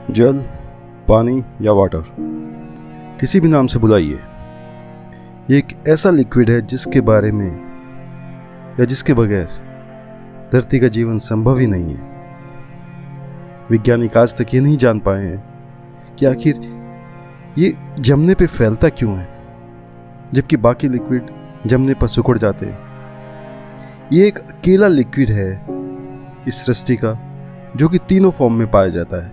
जल, पानी या वाटर, किसी भी नाम से बुलाइए, ये एक ऐसा लिक्विड है जिसके बारे में या जिसके बगैर धरती का जीवन संभव ही नहीं है। वैज्ञानिक आज तक ये नहीं जान पाए हैं कि आखिर ये जमने पे फैलता क्यों है, जबकि बाकी लिक्विड जमने पर सिकुड़ जाते हैं। ये एक अकेला लिक्विड है इस सृष्टि का जो कि तीनों फॉर्म में पाया जाता है,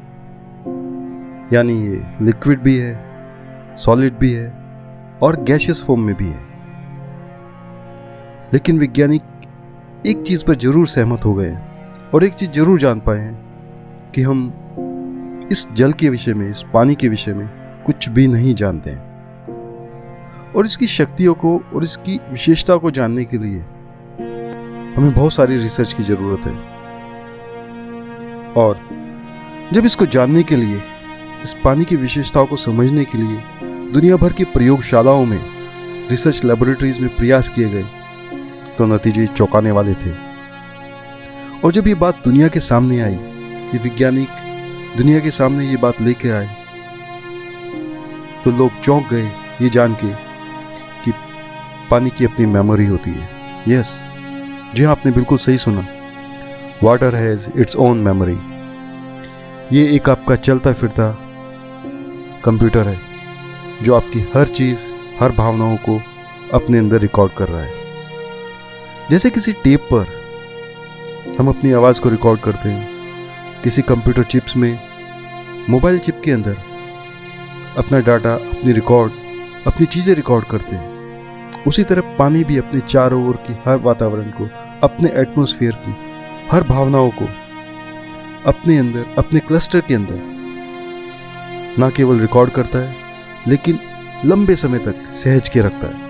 यानी ये लिक्विड भी है, सॉलिड भी है और गैसियस फॉर्म में भी है। लेकिन वैज्ञानिक एक चीज पर जरूर सहमत हो गए हैं और एक चीज जरूर जान पाए हैं कि हम इस जल के विषय में, इस पानी के विषय में कुछ भी नहीं जानते हैं। और इसकी शक्तियों को और इसकी विशेषता को जानने के लिए हमें बहुत सारी रिसर्च की जरूरत है। और जब इसको जानने के लिए, इस पानी की विशेषताओं को समझने के लिए दुनिया भर की प्रयोगशालाओं में, रिसर्च लैबोरेटरीज में प्रयास किए गए, तो नतीजे चौंकाने वाले थे। और जब ये बात दुनिया के सामने आई, ये वैज्ञानिक दुनिया के सामने ये बात लेकर आए, तो लोग चौंक गए ये जान के कि पानी की अपनी मेमोरी होती है। यस, जी हाँ, आपने बिल्कुल सही सुना, water has its own memory. ये एक आपका चलता फिरता कंप्यूटर है जो आपकी हर चीज, हर भावनाओं को अपने अंदर रिकॉर्ड कर रहा है। जैसे किसी टेप पर हम अपनी आवाज को रिकॉर्ड करते हैं, किसी कंप्यूटर चिप्स में, मोबाइल चिप के अंदर अपना डाटा, अपनी रिकॉर्ड, अपनी चीजें रिकॉर्ड करते हैं, उसी तरह पानी भी अपने चारों ओर की हर वातावरण को, अपने एटमॉस्फेयर की हर भावनाओं को अपने अंदर, अपने क्लस्टर के अंदर ना केवल रिकॉर्ड करता है, लेकिन लंबे समय तक सहेज के रखता है।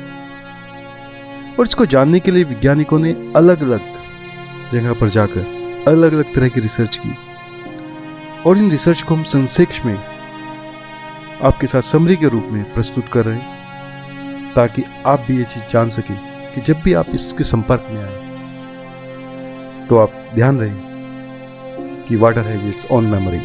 और इसको जानने के लिए वैज्ञानिकों ने अलग अलग जगह पर जाकर अलग अलग तरह की रिसर्च की। और इन रिसर्च को हम संक्षेप में आपके साथ समरी के रूप में प्रस्तुत कर रहे हैं, ताकि आप भी ये चीज जान सकें कि जब भी आप इसके संपर्क में आए तो आप ध्यान रहे कि water has its own memory.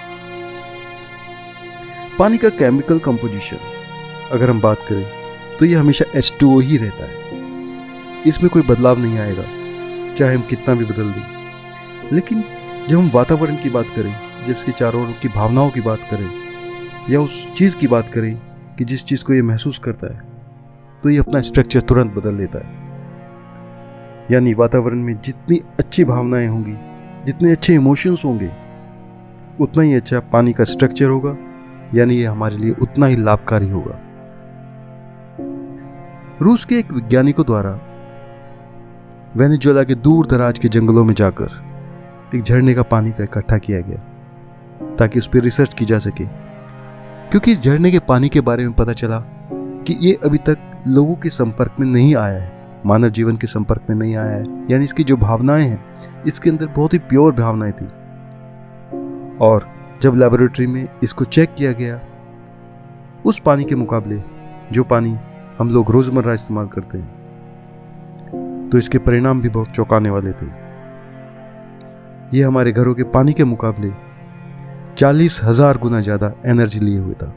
पानी का केमिकल कंपोजिशन अगर हम बात करें तो ये हमेशा H2O ही रहता है, इसमें कोई बदलाव नहीं आएगा चाहे हम कितना भी बदल दें। लेकिन जब हम वातावरण की बात करें, जब इसके चारों ओर की भावनाओं की बात करें, या उस चीज की बात करें कि जिस चीज को ये महसूस करता है, तो ये अपना स्ट्रक्चर तुरंत बदल लेता है। यानी वातावरण में जितनी अच्छी भावनाएं होंगी, जितने अच्छे इमोशंस होंगे, उतना ही अच्छा पानी का स्ट्रक्चर होगा, यानी ये हमारे लिए उतना ही लाभकारी होगा। रूस के एक वैज्ञानिकों द्वारा वेनेजुएला के दूर दराज के जंगलों में जाकर एक झरने का पानी का इकट्ठा किया गया ताकि उस पर रिसर्च की जा सके, क्योंकि इस झरने के पानी के बारे में पता चला कि ये अभी तक लोगों के संपर्क में नहीं आया है, मानव जीवन के संपर्क में नहीं आया है। यानी इसकी जो भावनाएं हैं, इसके अंदर बहुत ही प्योर भावनाएं थी। और जब लेबोरेटरी में इसको चेक किया गया, उस पानी के मुकाबले जो पानी हम लोग रोजमर्रा इस्तेमाल करते हैं, तो इसके परिणाम भी बहुत चौंकाने वाले थे। ये हमारे घरों के पानी के मुकाबले 40,000 गुना ज्यादा एनर्जी लिए हुए था।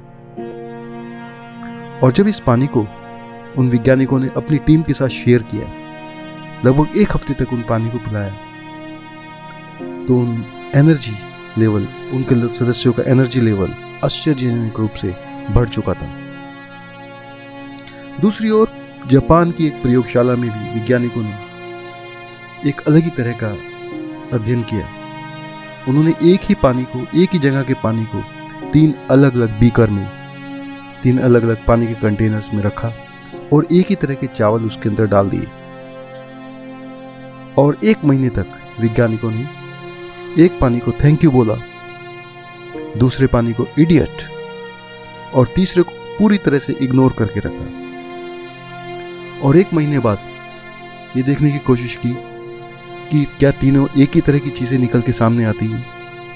और जब इस पानी को उन वैज्ञानिकों ने अपनी टीम के साथ शेयर किया, लगभग एक हफ्ते तक उन पानी को पिलाया, तो उन एनर्जी लेवल, उनके सदस्यों का एनर्जी लेवल आश्चर्यजनक रूप से बढ़ चुका था। दूसरी ओर जापान की एक प्रयोगशाला में भी वैज्ञानिकों ने एक अलग ही तरह का अध्ययन किया। उन्होंने एक ही पानी को, एक ही जगह के पानी को 3 अलग अलग बीकर में, 3 अलग अलग पानी के कंटेनर्स में रखा और एक ही तरह के चावल उसके अंदर डाल दिए। और 1 महीने तक वैज्ञानिकों ने एक पानी को थैंक यू बोला, दूसरे पानी को इडियट और तीसरे को पूरी तरह से इग्नोर करके रखा। और 1 महीने बाद ये देखने की कोशिश की कि क्या तीनों एक ही तरह की चीजें निकल के सामने आती हैं।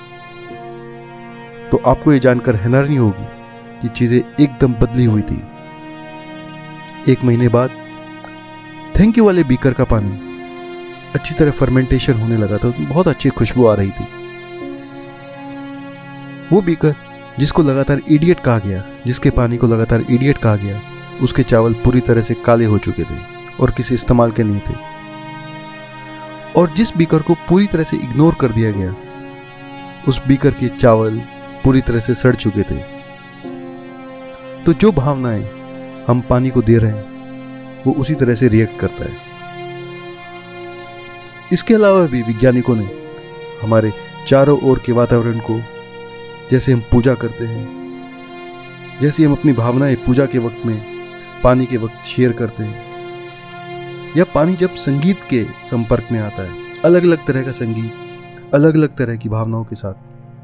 तो आपको ये जानकर हैरानी होगी कि चीजें एकदम बदली हुई थी। 1 महीने बाद थैंक यू वाले बीकर का पानी अच्छी तरह फर्मेंटेशन होने लगा था, बहुत अच्छी खुशबू आ रही थी। वो बीकर जिसको लगातार इडियट कहा गया, जिसके पानी को लगातार इडियट कहा गया, उसके चावल पूरी तरह से काले हो चुके थे और किसी इस्तेमाल के नहीं थे। और जिस बीकर को पूरी तरह से इग्नोर कर दिया गया, उस बीकर के चावल पूरी तरह से सड़ चुके थे। तो जो भावनाएं हम पानी को दे रहे हैं वो उसी तरह से रिएक्ट करता है। इसके अलावा भी वैज्ञानिकों ने हमारे चारों ओर के वातावरण को, जैसे हम पूजा करते हैं, जैसे हम अपनी भावनाएं पूजा के वक्त में पानी के वक्त शेयर करते हैं, या पानी जब संगीत के संपर्क में आता है, अलग अलग तरह का संगीत, अलग अलग तरह की भावनाओं के साथ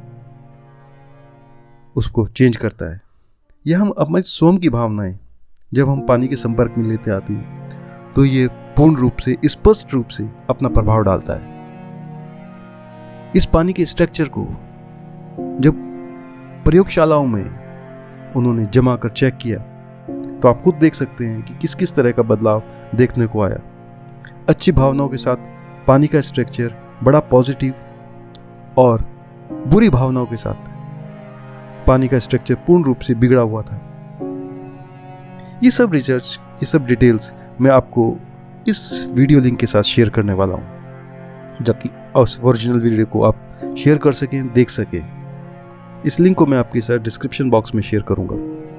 उसको चेंज करता है, या हम अपने स्वयं की भावनाएं जब हम पानी के संपर्क में लेते आती हैं तो ये पूर्ण रूप से, स्पष्ट रूप से अपना प्रभाव डालता है। इस पानी के स्ट्रक्चर को जब प्रयोगशालाओं में उन्होंने जमा कर चेक किया तो आप खुद देख सकते हैं कि किस किस तरह का बदलाव देखने को आया। अच्छी भावनाओं के साथ पानी का स्ट्रक्चर बड़ा पॉजिटिव, और बुरी भावनाओं के साथ पानी का स्ट्रक्चर पूर्ण रूप से बिगड़ा हुआ था। ये सब रिसर्च, ये सब डिटेल्स मैं आपको इस वीडियो लिंक के साथ शेयर करने वाला हूं, जबकि उस ओरिजिनल वीडियो को आप शेयर कर सकें, देख सकें। इस लिंक को मैं आपके साथ डिस्क्रिप्शन बॉक्स में शेयर करूंगा।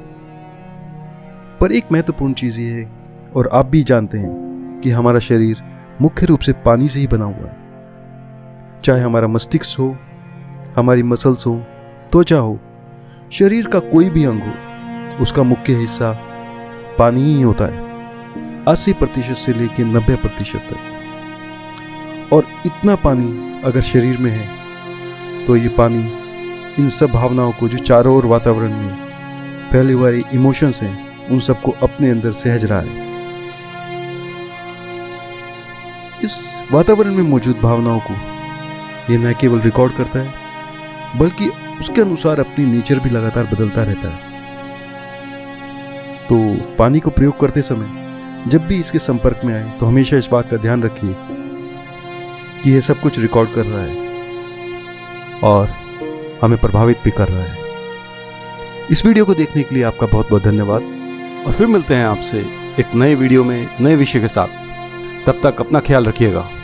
पर एक महत्वपूर्ण चीज ये है, और आप भी जानते हैं, कि हमारा शरीर मुख्य रूप से पानी से ही बना हुआ है। चाहे हमारा मस्तिष्क हो, हमारी मसल्स हो, त्वचा हो, शरीर का कोई भी अंग हो, उसका मुख्य हिस्सा पानी ही होता है, 80% से लेकर 90% तक। और इतना पानी अगर शरीर में है तो ये पानी इन सब भावनाओं को, जो चारों ओर वातावरण में फैले हुए इमोशंस हैं, उन सबको अपने अंदर सहज रहा है। इस वातावरण में मौजूद भावनाओं को ये न केवल रिकॉर्ड करता है, बल्कि उसके अनुसार अपनी नेचर भी लगातार बदलता रहता है। तो पानी को प्रयोग करते समय जब भी इसके संपर्क में आए तो हमेशा इस बात का ध्यान रखिए कि यह सब कुछ रिकॉर्ड कर रहा है और हमें प्रभावित भी कर रहा है। इस वीडियो को देखने के लिए आपका बहुत बहुत धन्यवाद, और फिर मिलते हैं आपसे एक नए वीडियो में नए विषय के साथ। तब तक अपना ख्याल रखिएगा।